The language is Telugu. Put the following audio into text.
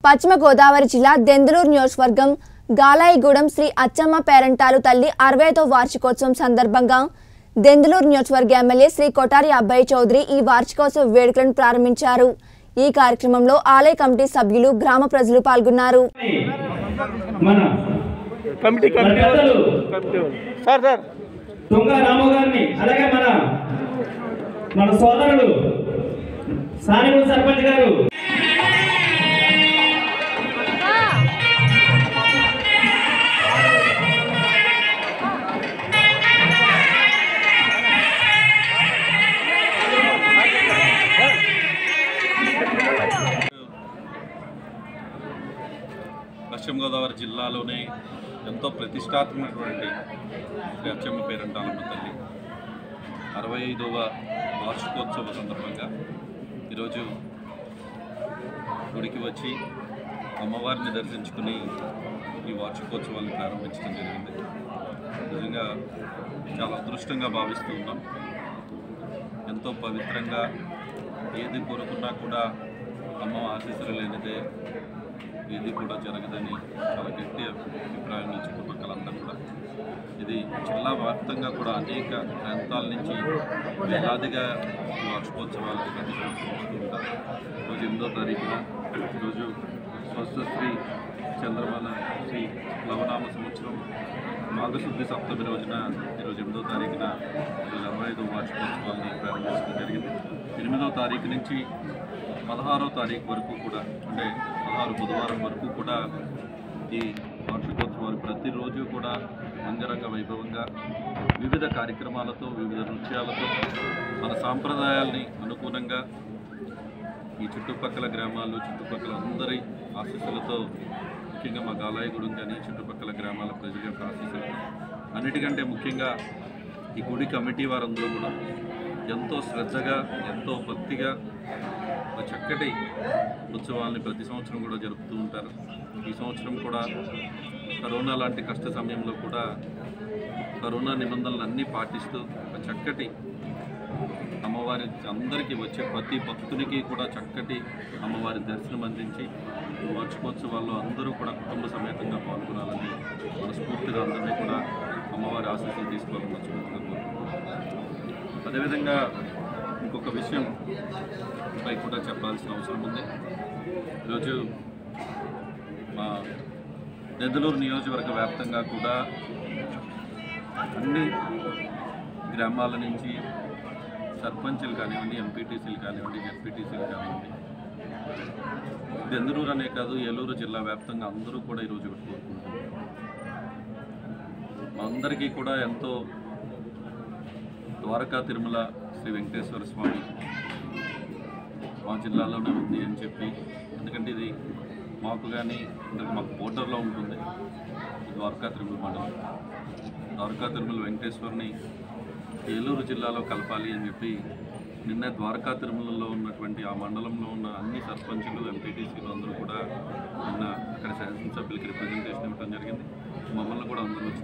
పశ్చిమ గోదావరి జిల్లా దెందులూరు నియోజకవర్గం గాలాయిగూడెం శ్రీ అచ్చమ్మ పేరంటాలు తల్లి 65వ వార్షికోత్సవం సందర్భంగా దెందులూరు నియోజకవర్గ ఎమ్మెల్యే శ్రీ కొటారి అబ్బాయి చౌదరి ఈ వార్షికోత్సవ వేడుకలను ప్రారంభించారు। ఈ కార్యక్రమంలో ఆలయ కమిటీ సభ్యులు గ్రామ ప్రజలు పాల్గొన్నారు। పశ్చిమ గోదావరి జిల్లాలోనే ఎంతో ప్రతిష్టాత్మకమైనటువంటి శ్రీ అచ్చమ్మ పేరంటాలమ్మ తల్లి 65వ వార్షికోత్సవ సందర్భంగా ఈరోజు గుడికి వచ్చి అమ్మవారిని దర్శించుకుని ఈ వార్షికోత్సవాన్ని ప్రారంభించడం జరిగింది। నిజంగా చాలా అదృష్టంగా భావిస్తూ ఉన్నాం। ఎంతో పవిత్రంగా ఏది కోరుకున్నా కూడా అమ్మ ఆశీస్సులు లేనిదే ఏది కూడా జరగదని చాలా గట్టి అభిప్రాయం చుట్టుపక్కలంతా కూడా ఇది జిల్లా వ్యాప్తంగా కూడా అనేక ప్రాంతాల నుంచి వేలాదిగా వార్షికోత్సవాలకు ఉంటారు। ఈరోజు 8వ తారీఖున ఈరోజు స్వస్థశ్రీ చంద్రమాన శ్రీ లవనామ సంవత్సరం మాఘశుద్ధి సప్తమి రోజున ఈరోజు 8వ తారీఖున ఈరోజు 65వ వార్షికోత్సవాన్ని ప్రారంభించడం జరిగింది। 8వ తారీఖు నుంచి 16వ తారీఖు వరకు కూడా అంటే 16 బుధవారం వరకు కూడా ఈ వార్షికోత్సవాలు ప్రతిరోజు కూడా అంగరంగ వైభవంగా వివిధ కార్యక్రమాలతో వివిధ నృత్యాలతో మన సాంప్రదాయాల్ని అనుగుణంగా ఈ చుట్టుపక్కల గ్రామాలు చుట్టుపక్కల అందరి ఆశీస్సులతో ముఖ్యంగా మా గాలాయిగూడెం కానీ చుట్టుపక్కల గ్రామాల ప్రజల యొక్క ఆశీస్సులతో అన్నిటికంటే ముఖ్యంగా ఈ గుడి కమిటీ వారందరూ కూడా ఎంతో శ్రద్ధగా ఎంతో భక్తిగా ఒక చక్కటి ఉత్సవాల్ని ప్రతి సంవత్సరం కూడా జరుపుతూ ఉంటారు। ఈ సంవత్సరం కూడా కరోనా లాంటి కష్ట సమయంలో కూడా కరోనా నిబంధనలు అన్నీ పాటిస్తూ ఒక చక్కటి అమ్మవారి అందరికీ వచ్చే ప్రతి భక్తునికి కూడా చక్కటి అమ్మవారి దర్శనం అందించి వార్షికోత్సవాల్లో అందరూ కూడా కుటుంబ సమేతంగా పాల్గొనాలని మనస్ఫూర్తిగా అందరినీ కూడా అమ్మవారి ఆశీస్సులు తీసుకోవాలని మనస్ఫూర్తిగా కోరుకుంటున్నాను। అదేవిధంగా ఇంకొక విషయం పై కూడా చెప్పాల్సిన అవసరం ఉంది। ఈరోజు మా దెందులూరు నియోజకవర్గ వ్యాప్తంగా కూడా అన్ని గ్రామాల నుంచి సర్పంచులు కానివ్వండి, ఎంపీటీసీలు కానివ్వండి, జెడ్పీటీసీలు కానివ్వండి, దెందులూరు అనే కాదు ఏలూరు జిల్లా వ్యాప్తంగా అందరూ కూడా ఈరోజు ఒకటి కోరుకుంటున్నారు। మా అందరికీ కూడా ఎంతో ద్వారకా తిరుమల శ్రీ వెంకటేశ్వర స్వామి మా జిల్లాలోనే ఉంది అని చెప్పి, ఎందుకంటే ఇది మాకు కానీ మాకు బోర్డర్లో ఉంటుంది ద్వారకా తిరుమల మండలం। ద్వారకా తిరుమల వెంకటేశ్వరుని ఏలూరు జిల్లాలో కలపాలి అని చెప్పి నిన్న ద్వారకా తిరుమలలో ఉన్నటువంటి ఆ మండలంలో ఉన్న అన్ని సర్పంచులు ఎంపీటీసీలు అందరూ కూడా నిన్న అక్కడ శాసనసభ్యులకి రిప్రజెంటేషన్ ఇవ్వడం జరిగింది। మమ్మల్ని కూడా అందరూ